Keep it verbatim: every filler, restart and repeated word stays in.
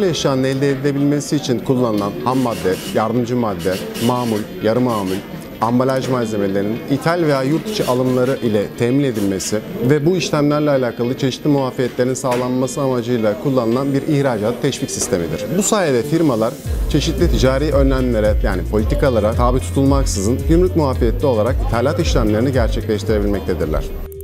eşyanın elde edilebilmesi için kullanılan ham madde, yardımcı madde, mamul, yarı mamul, ambalaj malzemelerinin ithal veya yurt içi alımları ile temin edilmesi ve bu işlemlerle alakalı çeşitli muafiyetlerin sağlanması amacıyla kullanılan bir ihracat teşvik sistemidir. Bu sayede firmalar çeşitli ticari önlemlere yani politikalara tabi tutulmaksızın gümrük muafiyetli olarak ithalat işlemlerini gerçekleştirebilmektedirler.